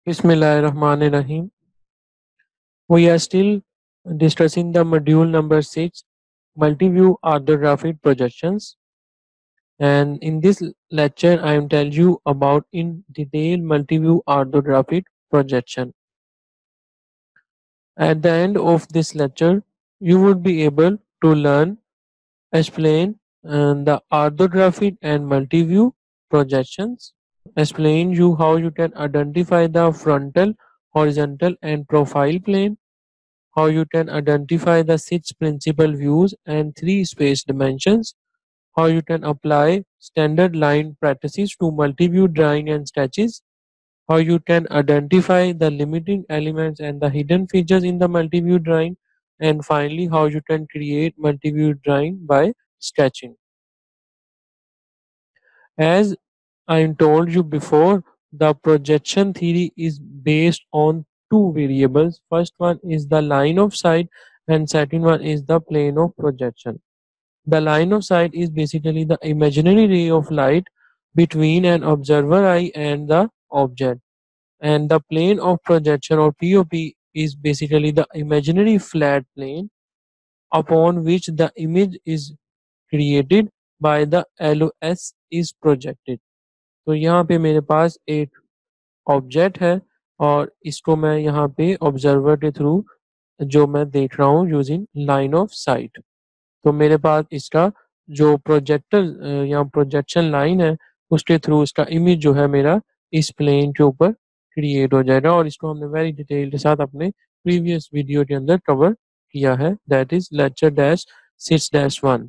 Bismillahirrahmanirrahim. We are still discussing the module number 6, multi-view orthographic projections. And in this lecture, I am telling you about in detail multi-view orthographic projection. At the end of this lecture, you would be able to learn, explain the orthographic and multi-view projections, explain you how you can identify the frontal, horizontal and profile plane, how you can identify the six principal views and three space dimensions, how you can apply standard line practices to multi-view drawing and sketches, how you can identify the limiting elements and the hidden features in the multi-view drawing, and finally how you can create multi-view drawing by sketching. As I told you before, the projection theory is based on two variables. First one is the line of sight and second one is the plane of projection. The line of sight is basically the imaginary ray of light between an observer eye and the object. And the plane of projection or POP is basically the imaginary flat plane upon which the image is created by the LOS is projected. तो यहाँ पे मेरे पास एक object है और इसको मैं यहाँ पे ऑब्जर्वर के थ्रू जो मैं देख रहा हूँ यूजिंग लाइन ऑफ साइट। तो मेरे पास इसका जो प्रोजेक्टर या प्रोजेक्शन लाइन है उसके थ्रू इसका इमेज जो है मेरा इस प्लेन के ऊपर क्रिएट हो जाएगा और इसको हमने वेरी डिटेल के साथ अपने प्रीवियस वीडियो के अंदर कवर किया है, that is lecture dash 6-1।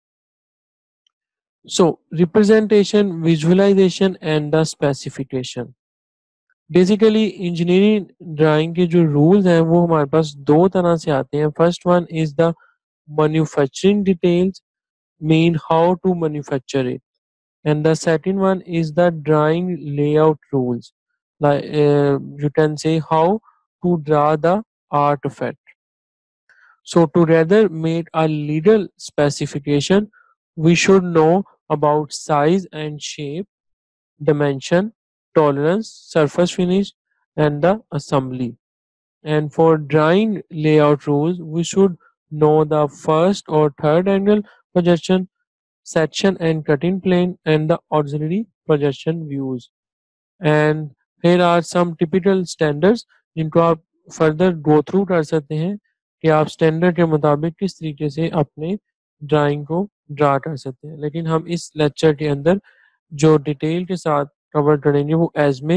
So representation, visualization and the specification. Basically engineering drawing के जो रूल्स हैं वो हमारे पास दो तरह से आते हैं। First one is the manufacturing details, mean how to manufacture it, and the second one is the drawing layout rules, like you can say how to draw the artifact. So to rather make a legal specification, we should know about size and shape, dimension, tolerance, surface finish and the assembly. And for drawing layout rules, we should know the first or third angle projection, section and cutting plane and the auxiliary projection views. And here are some typical standards जिनको आप further go through कर सकते हैं कि आप standard के मुताबिक किस तरीके से अपने ड्राइंग को ड्रा कर सकते हैं। लेकिन हम इस लेक्चर के अंदर जो डिटेल के साथ कवर करेंगे वो एजमे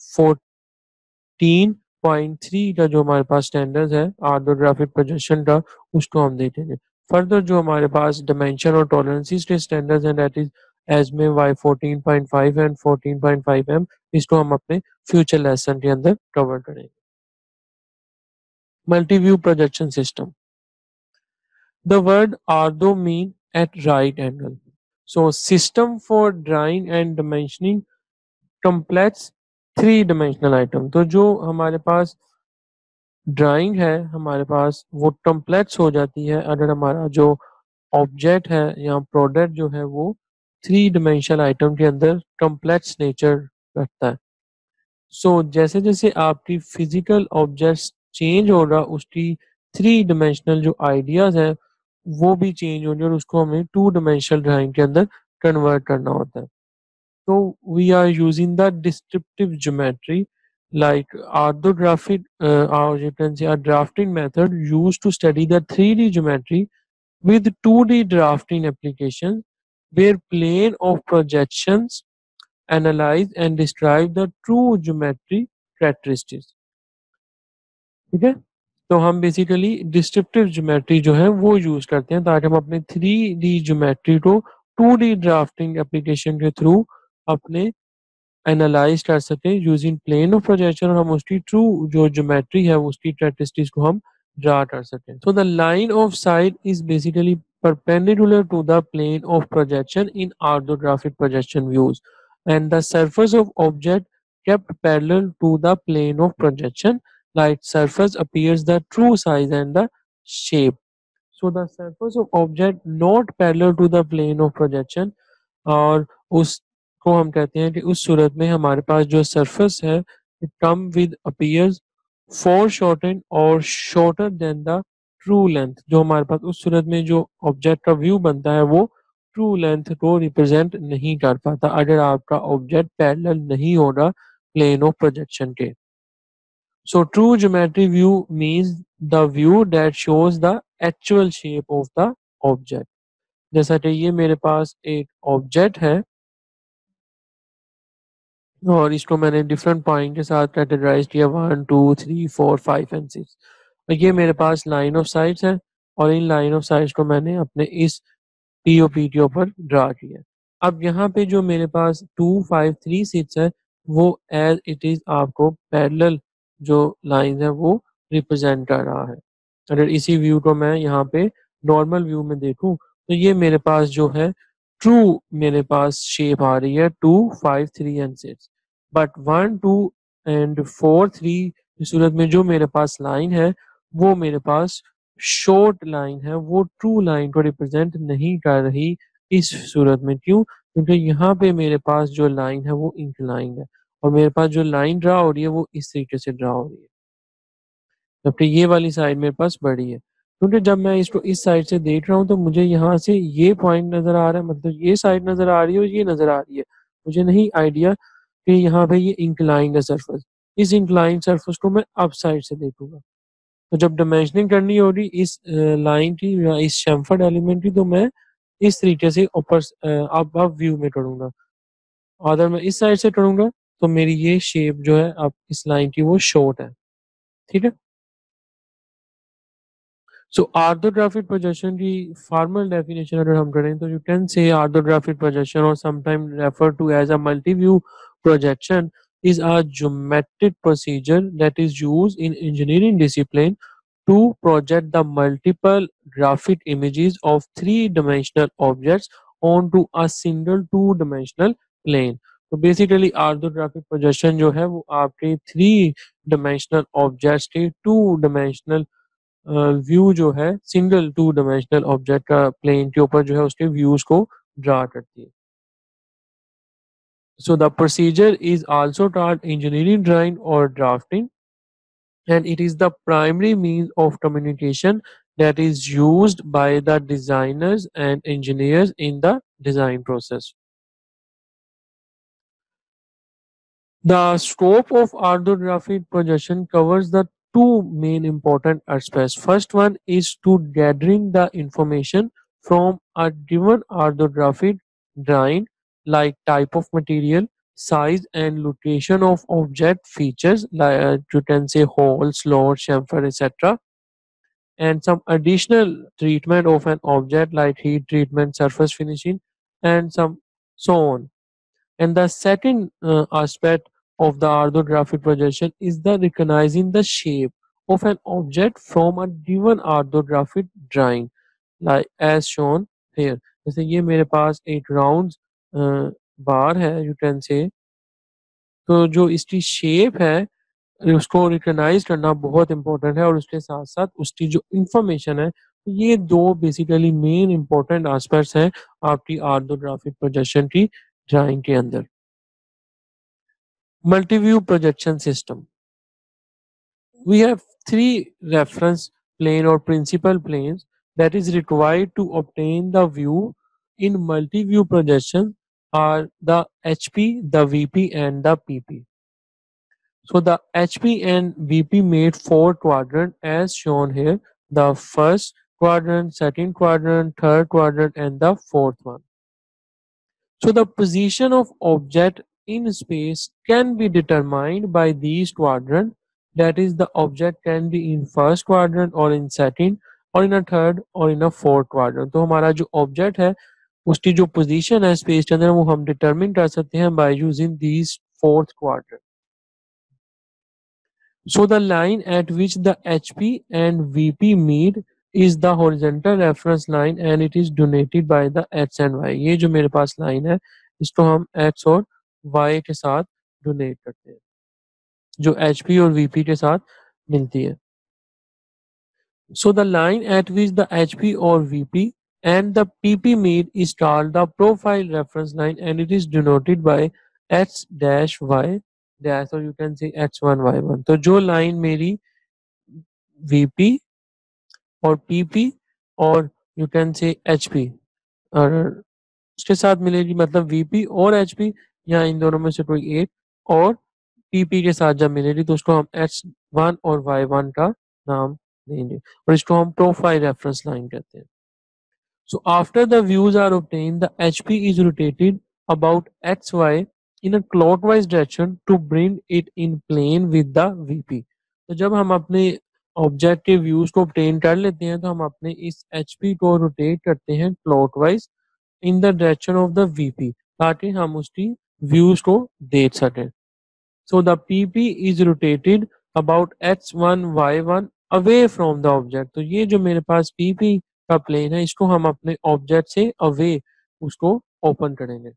14.3 का जो हमारे पास स्टैंडर्ड है ऑर्थोग्राफिक प्रोजेक्शन का उसको हम देखेंगे। फर्दर जो हमारे पास डायमेंशन और टॉलरेंसेस के स्टैंडर्ड्स हैं that is ASME Y 14.5 and 14.5M, इसको हम अपने फ्यूचर लेसन के अंदर कवर करेंगे। Multi view projection system. The word ortho mean at right angle. So system for drawing and dimensioning complex three dimensional item. तो जो हमारे पास ड्राइंग है हमारे पास वो कम्प्लेक्स हो जाती है अगर हमारा जो ऑब्जेक्ट है या प्रोडक्ट जो है वो थ्री डिमेंशनल आइटम के अंदर कम्प्लेक्स नेचर रखता है। सो जैसे जैसे आपकी फिजिकल ऑब्जेक्ट्स चेंज होगा उसकी थ्री डिमेंशनल जो आइडियाज है वो भी चेंज होंगे और उसको हमें टू डिमेंशनल ड्राइंग के अंदर कन्वर्ट करना होता है। So we are using the descriptive geometry like orthographic or you can say a drafting method used to study the 3D geometry with 2D drafting application where plane of projections analyze and describe the true geometry characteristics। ठीक है, तो हम basically descriptive geometry जो है वो use करते हैं ताकि हम अपने 3D ज्योमेट्री को 2D ड्राफ्टिंग एप्लीकेशन के थ्रू अपने एनालाइज कर सके यूजिंग प्लेन ऑफ प्रोजेक्शन और हम उसकी ट्रू जो ज्योमेट्री है उसकी कैरेक्टरिस्टिक्स को हम ड्रा कर सकें। So the line of sight is basically perpendicular to the plane of projection in orthographic projection views and the surface of object kept parallel to the plane of projection, like surface appears the true size and the shape. So the surface of object not parallel to the plane of projection और उसको हम कहते हैं कि उस सूरत में हमारे पास जो सरफेस है it come with appears foreshortened और shorter than the true length। जो हमारे पास उस सूरत में जो ऑब्जेक्ट का व्यू बनता है वो ट्रू लेंथ को रिप्रेजेंट नहीं कर पाता अगर आपका ऑब्जेक्ट पैरेलल नहीं हो रहा प्लेन ऑफ प्रोजेक्शन के। So true geometry view means the view that shows the actual shape of the object। जैसा कि ये मेरे पास एक ऑब्जेक्ट है और इसको मैंने डिफरेंट पॉइंट के साथ कैटेगराइज किया 1 2 3 4 5 एंड 6। और ये मेरे पास लाइन ऑफ साइट्स है और इन लाइन ऑफ साइट्स को मैंने अपने इस पीओपी के ऊपर ड्रा किया। अब यहाँ पे जो मेरे पास 2 5 3 6 है वो एज इट इज आपको पैरेलल जो लाइन है वो रिप्रेजेंट कर रहा है। अगर इसी व्यू को मैं यहाँ पे नॉर्मल व्यू में देखूं तो ये मेरे पास जो है ट्रू मेरे पास शेप आ रही है 2 5 3 एंड 6। बट 1 2 एंड 4 3 की सूरत में जो मेरे पास लाइन है वो मेरे पास शॉर्ट लाइन है, वो ट्रू लाइन को रिप्रेजेंट नहीं कर रही इस सूरत में। क्यों? क्योंकि यहाँ पे मेरे पास जो लाइन है वो इंक्लाइंड है और मेरे पास जो लाइन ड्रा हो रही है वो इस तरीके से ड्रा हो रही है, जबकि ये वाली साइड मेरे पास बड़ी है। क्योंकि जब मैं इसको इस साइड से देख रहा हूँ तो मुझे यहाँ से ये पॉइंट नज़र आ रहा है, मतलब ये साइड नज़र आ रही है और ये नज़र आ रही है। मुझे नहीं आइडिया कि यहाँ पे ये इंक्लाइंड है सरफेस, इस इंक्लाइंड सरफेस को मैं अप साइड से देखूंगा। तो जब डायमेंशनिंग करनी होगी इस लाइन की या इस शेमफर्ड एलिमेंट की तो मैं इस तरीके से ऊपर अब व्यू में करूँगा। और अगर मैं इस साइड से करूँगा तो मेरी ये शेप जो है अब इस लाइन की वो शॉर्ट है। ठीक है। सो ऑर्थोग्राफिक प्रोजेक्शन की फॉर्मल डेफिनेशन अगर हम करें तो you can say orthographic projection और sometime refer to as a multi view projection is a geometric procedure that is used in engineering discipline to project the multiple graphic images of three-dimensional objects onto a single two-dimensional plane। तो basically orthographic projection जो है वो आपके three dimensional objects के two dimensional view जो है single two dimensional object का plane के ऊपर जो है उसके व्यूज को ड्रा करती है। So the procedure is also called engineering drawing और drafting and it is the primary means of communication that is used by the designers and engineers in the design process। The scope of orthographic projection covers the two main important aspects. First one is to gathering the information from a given orthographic drawing like type of material, size and location of object features like you can say hole, slot, chamfer, etc. And some additional treatment of an object like heat treatment, surface finishing and some so on। And the second aspect of the orthographic projection is the recognizing the shape of an object from a given orthographic drawing, like as shown here। जैसे ये मेरे पास एक round बार है you can से, तो जो इसकी shape है उसको रिकग्नाइज करना बहुत इंपॉर्टेंट है और उसके साथ साथ उसकी जो इंफॉर्मेशन है ये दो बेसिकली मेन इंपॉर्टेंट एस्पेक्ट्स हैं आपकी ऑर्थोग्राफिक प्रोजेक्शन की ड्राइंग के अंदर। Multi-view projection system. We have three reference plane or principal planes that is required to obtain the view in multi-view projection are the HP, the VP and the PP. So the HP and VP made four quadrant as shown here. The first quadrant, second quadrant, third quadrant and the fourth one. So the position of object in space can be determined by these quadrants. That is, the object can be in first quadrant or in second or in a third or in a fourth quadrant। तो हमारा जो object है उसकी जो position है space के अंदर वो हम डिटरमिन कर सकते हैं by using these fourth quadrant. So the line at which the HP and VP meet is the horizontal reference line and it is donated by the X and Y। ये जो मेरे पास लाइन है इसको हम X और Y के साथ donate करते हैं जो HP और VP के साथ मिलती है। So the line at which the HP or VP and the PP meet is called the profile reference line and it is denoted by X dash Y dash or you can say h1 y1. तो जो line मेरी vp और pp और you can से HP और उसके साथ मिलेगी मतलब वीपी और एचपी या इन दोनों में से कोई एक और पीपी के साथ जब मिलेगी तो उसको हम H1 और Y1 का नाम देंगे और इसको हम प्रोफाइल रेफरेंस लाइन कहते हैं. So after the views are obtained, the HP is rotated about XY in a clockwise direction to bring it in plane with the VP. तो जब हम अपने ऑब्जेक्ट के व्यूज को obtain कर लेते हैं तो हम अपने इस HP को रोटेट करते हैं clockwise in the direction of the VP ताकि हम उसकी व्यूज को देख सकें. So the PP is rotated about x1 y1 away from the object. तो ये जो मेरे पास PP का प्लेन है इसको हम अपने ऑब्जेक्ट से अवे उसको ओपन करेंगे.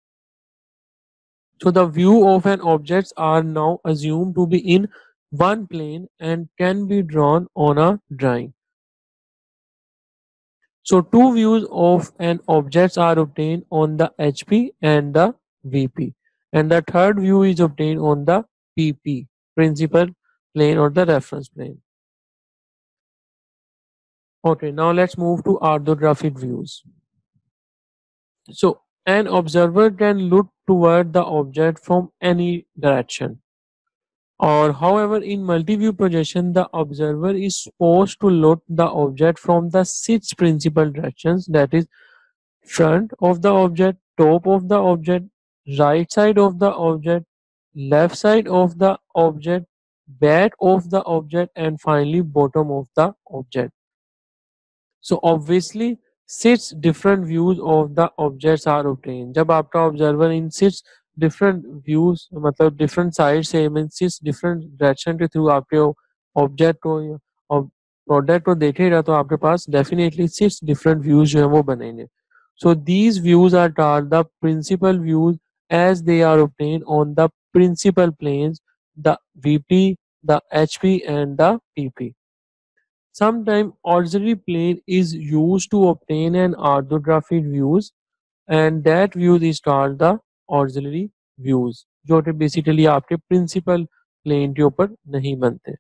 So the view of an object are now assumed to be in one plane and can be drawn on a drawing. So two views of an object are obtained on the HP and the VP, and the third view is obtained on the PP, principal plane or the reference plane. Okay, now let's move to orthographic views. So an observer can look toward the object from any direction. Or however, in multi-view projection, the observer is supposed to look the object from the six principal directions, that is front of the object, top of the object, right side of the object, left side of the object, back of the object, and finally bottom of the object. So obviously six different views of the objects are obtained. जब आपका observer in six different views मतलब different sides से means six different direction के through आपके object को और product को देखेगा तो आपके पास definitely six different views जो है वो बनेंगे. So these views are called the principal views as they are obtained on the principal planes, the VP, the HP and the PP. Sometimes auxiliary plane is used to obtain an orthographic views and that views is called the auxiliary views जो कि basically आपके principal plane के ऊपर नहीं बनते.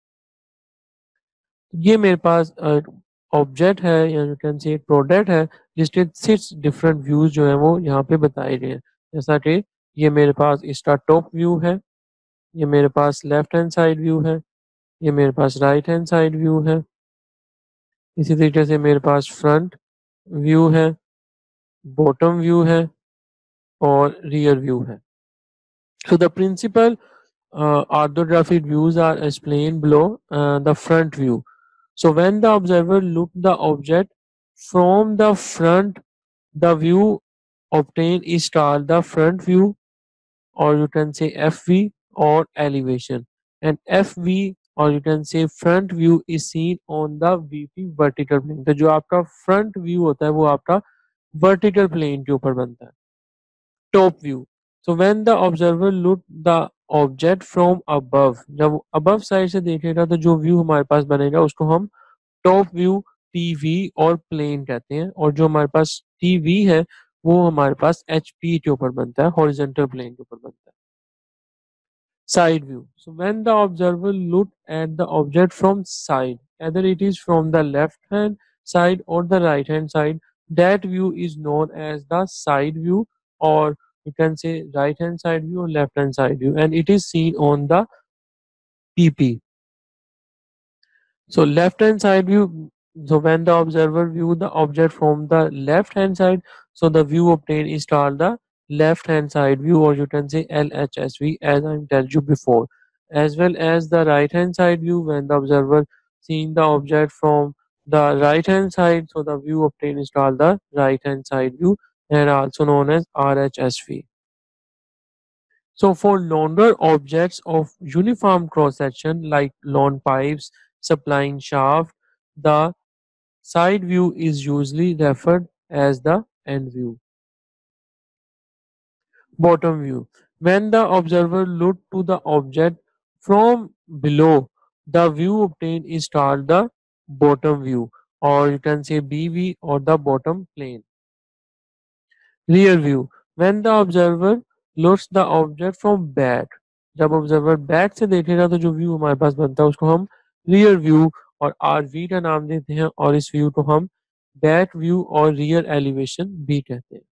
ये मेरे पास object है या यू कैन से एक प्रोडक्ट है जिसके सिक्स डिफरेंट व्यूज जो है वो यहाँ पे बताए गए हैं. जैसा कि ये मेरे पास इसका टॉप व्यू है, ये मेरे पास लेफ्ट हैंड साइड व्यू है, ये मेरे पास राइट हैंड साइड व्यू है, इसी तरीके से मेरे पास फ्रंट व्यू है, बॉटम व्यू है और रियर व्यू है. So the principal orthographic views are explained below. The front view. So when the observer look the object from the front, the view obtained is called the front view, or you can say FV or elevation. And FV or you can say front view is seen on the VP vertical plane. तो जो आपका front view होता है वो आपका vertical plane के ऊपर बनता है. Top view. So when the observer look the object from above, जब above side से देखेगा तो जो view हमारे पास बनेगा उसको हम top view, TV और plane कहते हैं और जो हमारे पास TV है वो हमारे पास HP के ऊपर बनता है, horizontal plane के ऊपर बनता है. Side view. So when the observer look at the object from side, either it is from the left hand side or the right hand side, that view is known as the side view or you can say right hand side view or left hand side view and it is seen on the PP. So left hand side view, so when the observer view the object from the left hand side, so the view obtained is called the left hand side view or you can say LHSV as I told you before. As well as the right hand side view when the observer seeing the object from the right hand side, so the view obtained is called the right hand side view and also known as RHSV. So for longer objects of uniform cross section like long pipes supplying shaft, the side view is usually referred as the end view. Bottom view. When the observer look to the object from below, the view obtained is called the bottom view or you can say BV or the bottom plane. Rear view. When the observer looks the object from back, जब observer back से देखेगा तो जो view हमारे पास बनता है उसको हम रियर व्यू और आरवी का नाम देते हैं और इस व्यू को हम बैक व्यू और रियर एलिवेशन भी कहते हैं।